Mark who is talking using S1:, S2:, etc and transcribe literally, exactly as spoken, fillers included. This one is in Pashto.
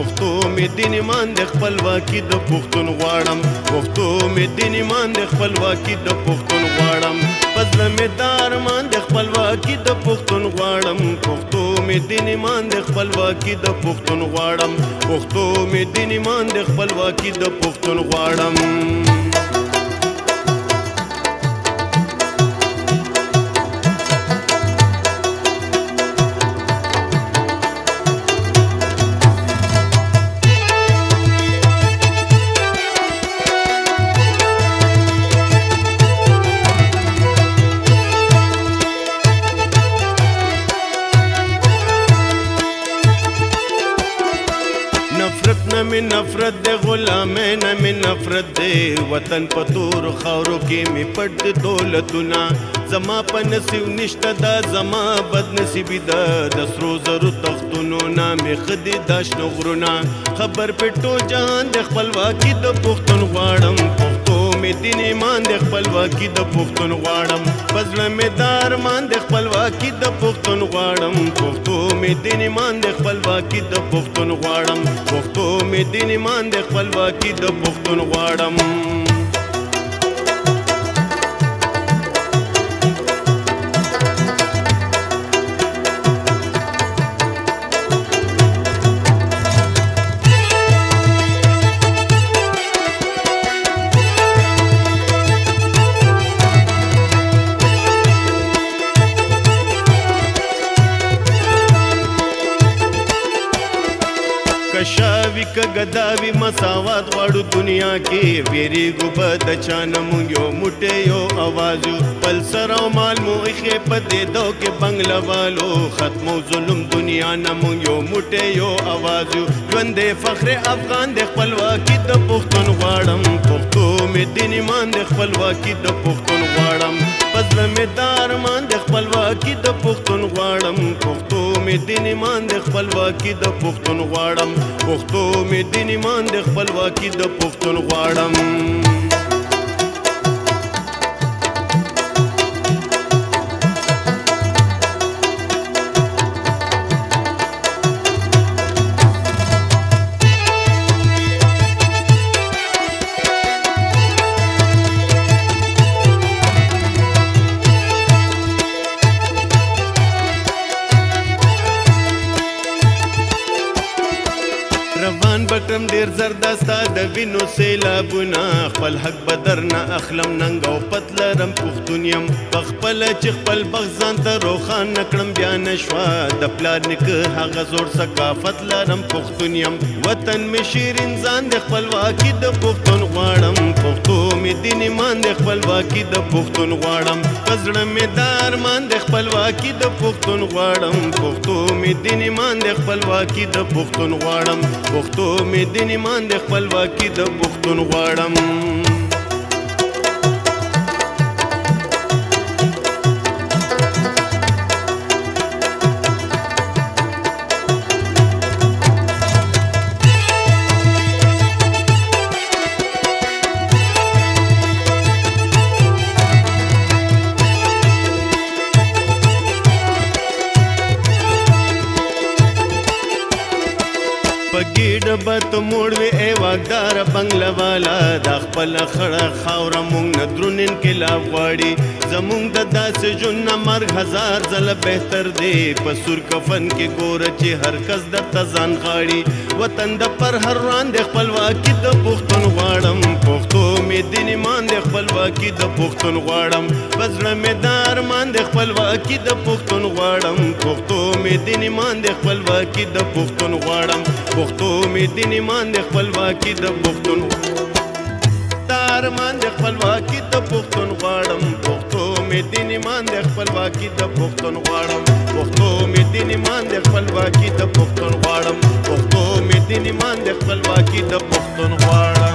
S1: پښتو مې دین ایمان د خپلواکي د پښتون غواړم پښتو مې دین ایمان د خپلواکي د پښتون غواړم په زړه مې د ارمان د خپلواکي د پښتون غواړم پښتو مې دین ایمان د خپلواکي د پښتون غواړم پښتو مې دین ایمان د خپلواکي د پښتون غواړم نفرت نه می نفرت دے غلامه نه می نفرت دے وطن په تور خاورو کې می پټ دولتونه زما په نصیب نشته دا زما بد نصیبی ده د سرو زرو تختونو نه می خدي داشنو غرونه خبر پټو جهان د خپلواکي د پښتون غواړم پښتو می دین ایمان د خپلواکي د پښتون غواړم پزړه می د ارمان د خپلواکي د پښتون غواړم پښتو می دین ایمان د خپلواکي د پښتون غواړم پښتو می دین ایمان د خپلواکي د پښتون غواړم کشاوی که گداوی مساوات غواړو دنیا کې ویریږو به د چا نه مونږ یو موټی یو اواز یو پل سر او مال مو ایښې په دې دو کې بنګله والو ختمو ظلم دنیا نه مونږ یو موټی یو اواز یو ژوندی فخر افغان د خپلواکي د پښتون غواړم پښتو مې دین ایمان د خپلواکي د پښتون غواړم په زړه مې د ارمان د خپلواکي د پښتون غواړم پښتو مې دین ایمان د خپلواکي د پښتون غواړم پښتو مې دین ایمان د خپلواکي د پښتون غواړم روان بکرم ډیر زرداستا د وینو سیلابونه خپل حق بدر نه اخلم ننګ او پتلرم پښتون یم په خپله چې خپل بخت ځان ته روښان نه کړم بیا نشوه د پلار نیکه هغه زوړ ثقافت لرم پښتون یم وطن مې شیرین ځان د خپلواکي د پښتون غواړم پښتو مې دین ایمان د خپلواکي د پښتون غواړم په زړه مې د ارمان د خپلواکي د پښتون غواړم پښتو مې دین ایمان د خپلواکي د پښتون غواړم پښتو مې دین ایمان د خپلواکي د پښتون غواړم پګیډه به ته موړ وې ای واکداره بنګله والا دا خپله خړه خاوره مونږ نه دروند انقلاب غواړي زمونږ د داسې ژوند نه مرګ هزار ځله بهتر دی په سور کفن کې ګوره چې هر کس درته ځان غاړي وطن د پر هر روان د خپلواکي د پښتون غواړم پښتو مې دین ایمان د خپلواکي د پښتون غواړم په زړه مې د ارمان د خپلواکي د پښتون غواړم پښتو مې دین ایمان د خپلواکي د پښتون غواړم پښتو مې دین ایمان د خپلواکي د پښتون ارمان د خپلواکي د پښتون غواړم پښتو مې دین ایمان د خپلواکي د پښتون غواړم پښتو مې دین ایمان د خپلواکي د پښتون غواړم پښتو مې دین ایمان د خپلواکي د پښتون غواړم